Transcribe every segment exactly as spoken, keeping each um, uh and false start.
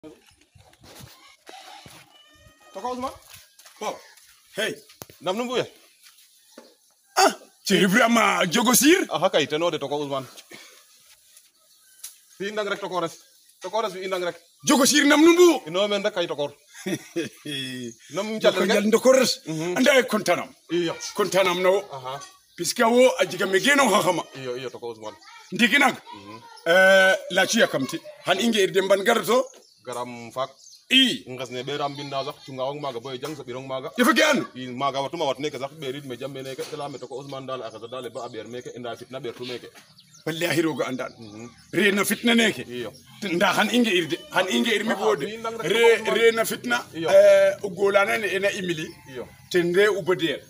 Toko Ousmane. Wow. Hey. Nam nu mbuye. Ah, ceri vraiment jogo sir. Aha kay te no de Toko Ousmane. Fi indang rek Toko res. Toko res fi indang rek. Jogo sir nam nu mbu. Ino men rek kay Toko. Nam Joko jal ndokores. Anda kontanam. Iyo. Kontanam no. Aha. Piska wo ajiga megeno hakama. Iyo iyo Toko Ousmane. Ndikinak. Eh la ciya kamti. Han inge irde ban garto. Garam fak. I ngasne be ram binda sax tunga wong maga boy jang sa birong maga. Defa gan. I maga watuma wat nek sax berit me jamme nek tela me Toko Ousmane dal akaza dal ba aber meke inda fitna ber tu meke. Wallahi rogo andan. Re na fitna neke. Iyo. Nda han inge irde. Han inge irmi bode. Ah, Re re na fitna. Eh ugolana ne ena imili. Iyo. Tende ubodel.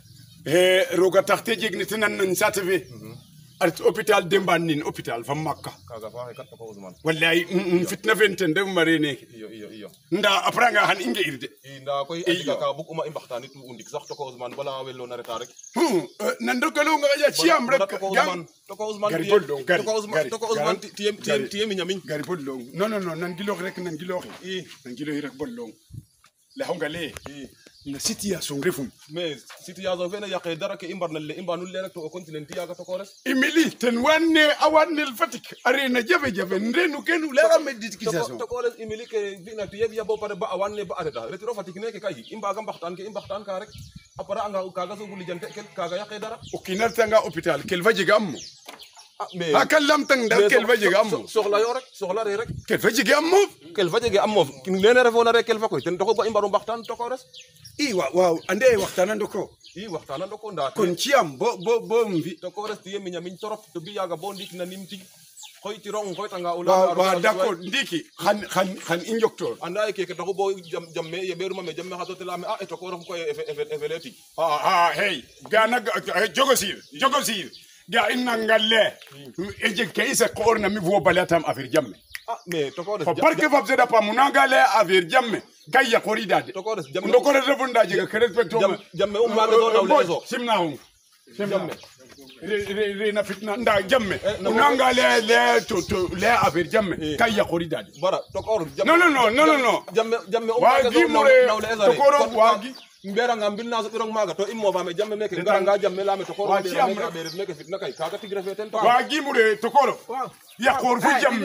Eh roga taxte jegni tanan nan satave. At hôpital Dembanin hôpital fa Makka. Kaga fa kat Toko Ousmane. Wallahi fitna venten de mare neke. Iyo iyo iyo. Nda après nga han inge irde. Inda koy adiga ka buk uma imbaxtani tu undik sax Toko Ousmane bala wello na reta rek. Hmm nan do kalo nga ya ciam rek. Toko Ousmane Gari boldong gari. Toko Ousmane Toko Ousmane tiem tiem tiem ñamiñ. Gari boldong. Non non non nan gilo rek nan gilo. I nan gilo rek boldong. La hongale. I na situation refum. mais situation fene yaqe dara ke imbar nalle imbanul le rek to continent yaga Toko res. Emily ten wanne awanel fatik arena jabe jabe ndenu kenu la médication. Toko res Emily ke bina tiye ya bo pare ba awanne ba areta retro fatik ne ke kay imba ga mbaxtan ke imbaxtan ka rek apara anga kaga so guli jante ke kaga yaqe dara. O kinarta nga hôpital kel faji gammo. Ah mais ha kallam tang dal kel faji gammo. soxla yo rek soxla re rek Kel faji gammo. kel faje ge am mof lene refona rek kel fa koy ten Toko ba imbaru mbaxtan Toko res. I wa waaw ande waxtana ndoko. I waxtana ndoko nda Kon ciam bo bo bo mvi. Toko res tiye minya min torop to bi yaga bo ndik na nimti xoyti rong xoytanga ula Wa wa d'accord ndiki han han han injector. anda ke ke Toko bo jam jamme ye beruma me jamme hato tela me ah Toko res ko efe efe efe leti. Ah ah hey gana jogo sir jogo sir. Ga inna ngalle. Eje keisa korna mi vo balatam afir jamme. Ah mais Toko res Fa barke fa bzeda pa munangale afir jamme. Gaya koridade. Toko res jamme Ndoko refunda je ka respecto. jamme um ma do nawle eso Simna hum. jamme Re re re na fitna nda jamme. Unangale le to to le afir jamme. Gaya koridade. bara Toko res jamme Non non non non non non. jamme jamme um ma do Wagi mure nawle eso Tokoro wagi. mbera ngam binna so birong maga to immo ba me jamme meke ngara nga jamme la me Toko res Wagi am meke rek. abere meke fitna kay kaga tigre feten to Wagi mure Tokoro. Ya kor fu jamme.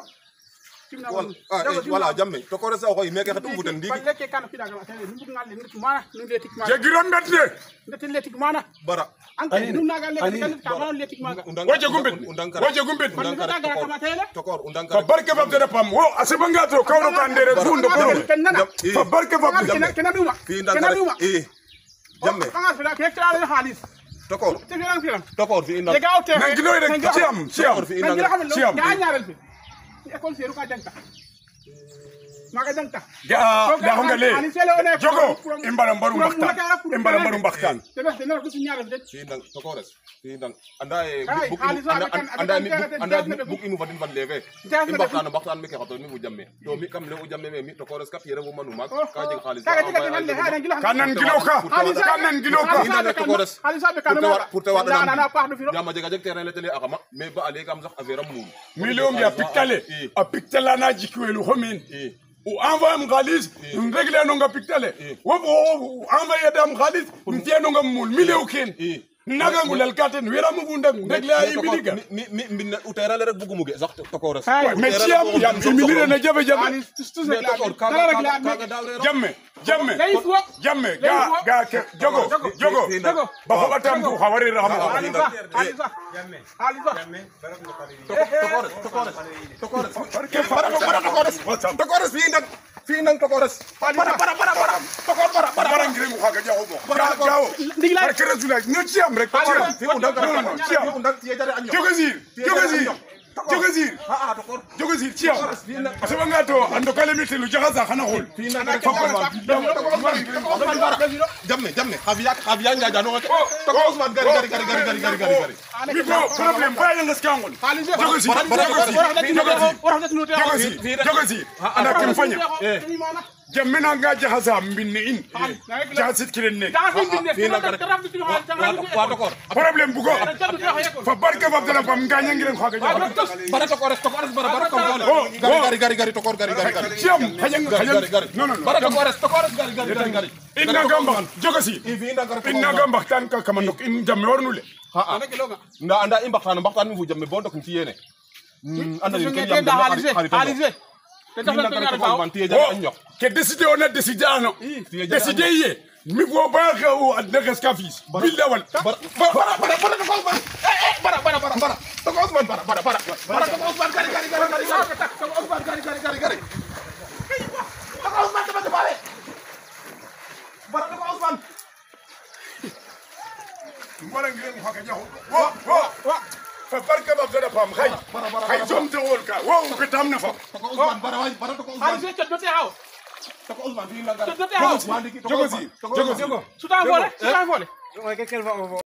ah voilà jamme Toko res ko meke xatum futen ndigi Jegiron betne. bara Waje gumbet. Waje gumbet. Toko Fa undankar barke fa bzeda pam wo asibanga to kawro kandere fundo koro. Fa barke fa bzeda. fi ndankar eh jamme Toko Toko fi inda Nangilo rek ciam ciam. fi inda Ga ga hongale. Jogo imbara mbaru mbaktan. Imbara mbaru mbaktan. fi ndang Toko res fi ndang anda e buk anda mi anda buk inu fadin fan leve imbaktan baktan mi ke xato mi bu jamme to mi kam le u jamme mi Toko res kat yere bu manu mak ka jeg xaalis Kanan gilo ka. Kanan gilo ka. ina Toko res pour te wada jama jega jeg terrain le tele akama mais ba ale kam sax affaire am mum Million ya piktale. A piktala na jikwelu homin. O envoie mgalis, nregle no nga piktale. Wo envoie dam galis, ntie no nga mul million ken. Naga ngulal katen wera mu bunda nregle ay biliga. mi mi min utera le rek bugumu ge sax Toko res Mais ciam ya imilire na jabe jabe. Jamme, jamme, jamme, ga ga ke jogo, jogo. Ba ko batam bu khawari rahma. Toko res Toko res fi ndang fi ndang Toko res para para para para Toko para para Bara ngire mu khaga jawo mo. Jawo. Barke rasulay no ciam rek. fi undang fi undang tie jare anyo Jogo zir, jogo zir. Jogo zir. ah ah Toko Jogo zir ciam. Asabanga to ando kale mitelu jahaza khana hol. jamme jamme xaviya xaviya njaja no Toko Ousmane gari gari gari gari gari gari gari Mi ko problem ba yang skangol. Jogo zir. Jogo zir. Jogo zir. Ana kim fanya. jammena nga jaxasa mbinne in jaxasit kilen nek wa d'accord problème bu ko fa barke fa dara fam nga ngiren xaga bara to ko res to ko res bara bara ko gari gari gari to ko gari gari gari ciam xajang xajang gari non non bara to ko res to ko res gari gari gari inna gamba jogasi inna gamba tan ka kamanok in jamme warnule ha nda anda i mbaxtaan mbaxtaan mi fu jamme bo ndok ci yene anda ni ken yam xaliss ke décidé on a décidé ano décidé yé mi fo ba xew adna xafis billah wal bara bara bara bara ko Ousmane eh bara bara bara bara to ko Ousmane bara bara bara bara to ko Ousmane gari gari gari gari to ko Ousmane gari gari gari gari to ko Ousmane dama dama bara to ko Ousmane mbara ngeen xaga jaxu wo wo wo fa barke ba gëna fam xay xay som te wol ka wo ko tam na fa to ko Ousmane bara way bara to ko Ousmane xaliss ci doté haw to ko Ousmane fi la doté haw jogosi jogosi suta volé suta volé